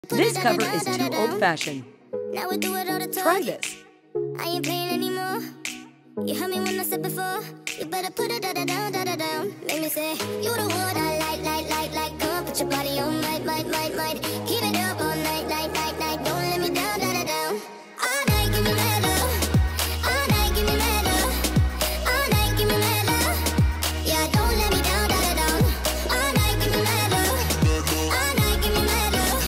This cover is too old-fashioned. Now we do it all the time. Try this. I ain't playing anymore. You heard me when I said before. You better put it down. Make me say, you the one I like. Come on, put your body on, might. Keep it